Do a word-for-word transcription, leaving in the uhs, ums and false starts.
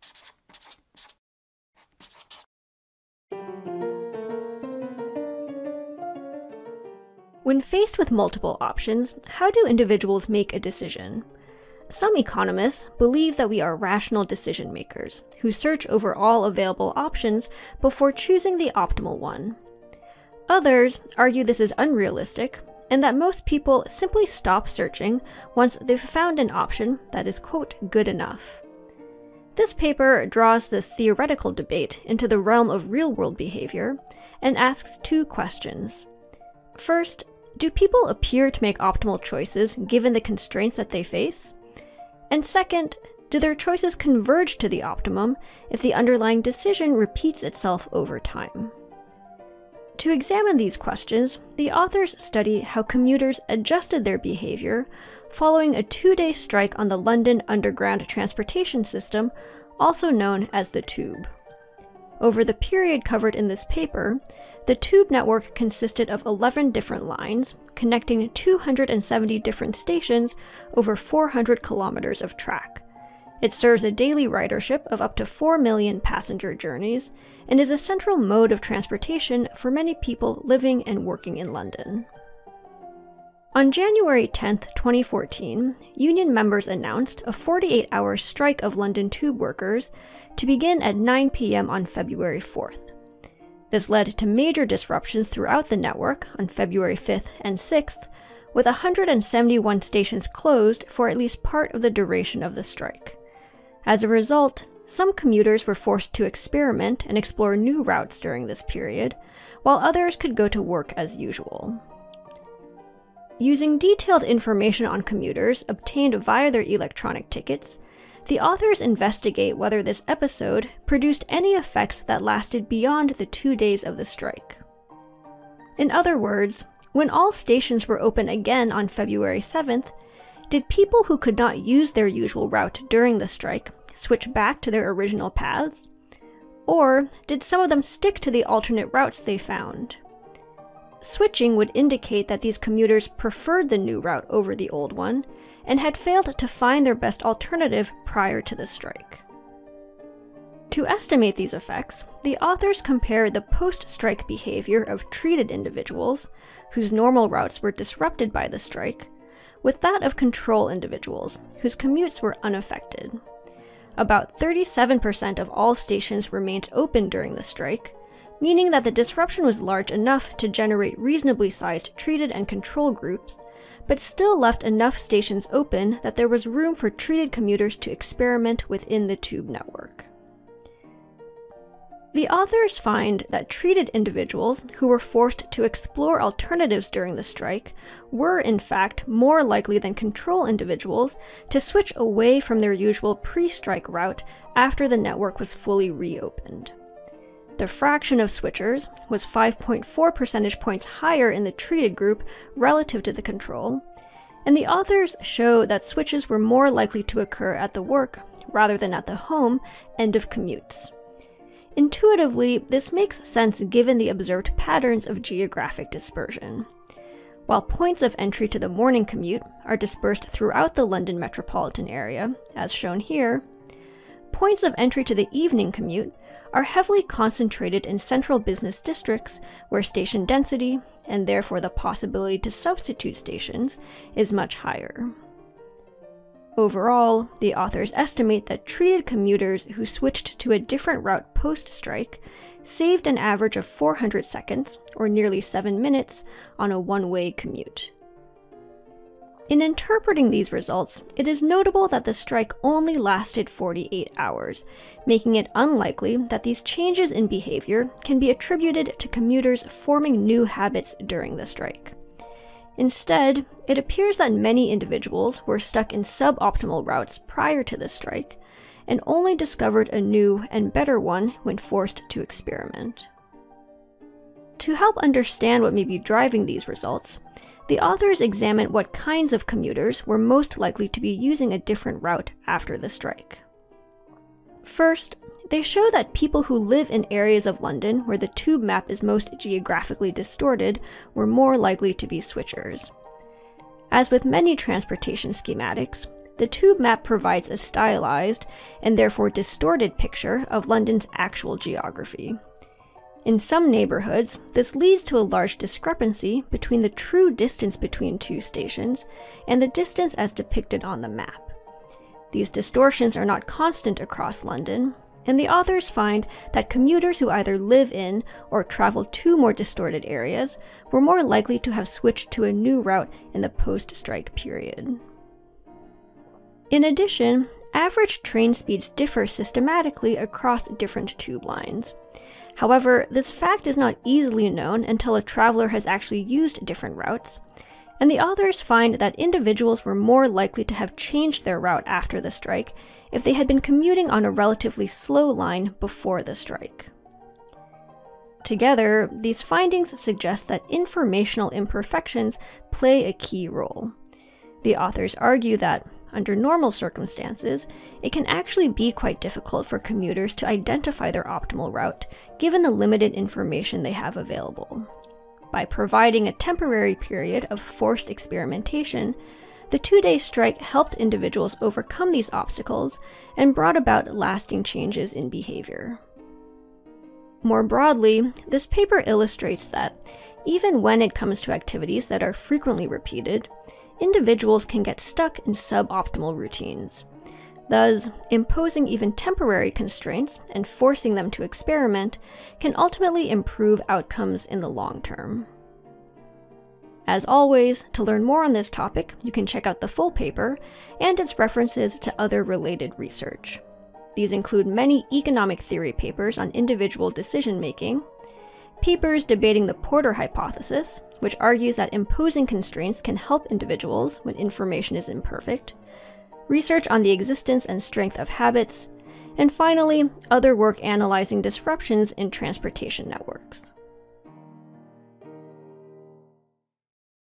When faced with multiple options, how do individuals make a decision? Some economists believe that we are rational decision makers who search over all available options before choosing the optimal one. Others argue this is unrealistic and that most people simply stop searching once they've found an option that is, quote, good enough. This paper draws this theoretical debate into the realm of real-world behavior and asks two questions. First, do people appear to make optimal choices given the constraints that they face? And second, do their choices converge to the optimum if the underlying decision repeats itself over time? To examine these questions, the authors study how commuters adjusted their behavior following a two-day strike on the London Underground transportation system, also known as the Tube. Over the period covered in this paper, the Tube network consisted of eleven different lines, connecting two hundred seventy different stations over four hundred kilometers of track. It serves a daily ridership of up to four million passenger journeys, and is a central mode of transportation for many people living and working in London. On January tenth, twenty fourteen, union members announced a forty-eight hour strike of London Tube workers to begin at nine p m on February fourth. This led to major disruptions throughout the network on February fifth and sixth, with one hundred seventy-one stations closed for at least part of the duration of the strike. As a result, some commuters were forced to experiment and explore new routes during this period, while others could go to work as usual. Using detailed information on commuters obtained via their electronic tickets, the authors investigate whether this episode produced any effects that lasted beyond the two days of the strike. In other words, when all stations were open again on February seventh, did people who could not use their usual route during the strike switch back to their original paths? Or did some of them stick to the alternate routes they found? Switching would indicate that these commuters preferred the new route over the old one, and had failed to find their best alternative prior to the strike. To estimate these effects, the authors compare the post-strike behavior of treated individuals, whose normal routes were disrupted by the strike, with that of control individuals, whose commutes were unaffected. About thirty-seven percent of all stations remained open during the strike, meaning that the disruption was large enough to generate reasonably sized treated and control groups, but still left enough stations open that there was room for treated commuters to experiment within the Tube network. The authors find that treated individuals who were forced to explore alternatives during the strike were, in fact, more likely than control individuals to switch away from their usual pre-strike route after the network was fully reopened. The fraction of switchers was five point four percentage points higher in the treated group relative to the control, and the authors show that switches were more likely to occur at the work rather than at the home end of commutes. Intuitively, this makes sense given the observed patterns of geographic dispersion. While points of entry to the morning commute are dispersed throughout the London metropolitan area, as shown here, points of entry to the evening commute are heavily concentrated in central business districts where station density, and therefore the possibility to substitute stations, is much higher. Overall, the authors estimate that treated commuters who switched to a different route post-strike saved an average of four hundred seconds, or nearly seven minutes, on a one-way commute. In interpreting these results, it is notable that the strike only lasted forty-eight hours, making it unlikely that these changes in behavior can be attributed to commuters forming new habits during the strike. Instead, it appears that many individuals were stuck in suboptimal routes prior to the strike, and only discovered a new and better one when forced to experiment. To help understand what may be driving these results, the authors examine what kinds of commuters were most likely to be using a different route after the strike. First, they show that people who live in areas of London where the Tube map is most geographically distorted were more likely to be switchers. As with many transportation schematics, the tube map provides a stylized, and therefore distorted picture of London's actual geography. In some neighborhoods, this leads to a large discrepancy between the true distance between two stations and the distance as depicted on the map. These distortions are not constant across London, and the authors find that commuters who either live in or travel to more distorted areas were more likely to have switched to a new route in the post-strike period. In addition, average train speeds differ systematically across different tube lines. However, this fact is not easily known until a traveler has actually used different routes, and the authors find that individuals were more likely to have changed their route after the strike if they had been commuting on a relatively slow line before the strike. Together, these findings suggest that informational imperfections play a key role. The authors argue that, under normal circumstances, it can actually be quite difficult for commuters to identify their optimal route, given the limited information they have available. By providing a temporary period of forced experimentation, the two-day strike helped individuals overcome these obstacles and brought about lasting changes in behavior. More broadly, this paper illustrates that, even when it comes to activities that are frequently repeated, individuals can get stuck in suboptimal routines. Thus, imposing even temporary constraints and forcing them to experiment can ultimately improve outcomes in the long term. As always, to learn more on this topic, you can check out the full paper and its references to other related research. These include many economic theory papers on individual decision-making, papers debating the Porter hypothesis, which argues that imposing constraints can help individuals when information is imperfect, research on the existence and strength of habits, and finally, other work analyzing disruptions in transportation networks.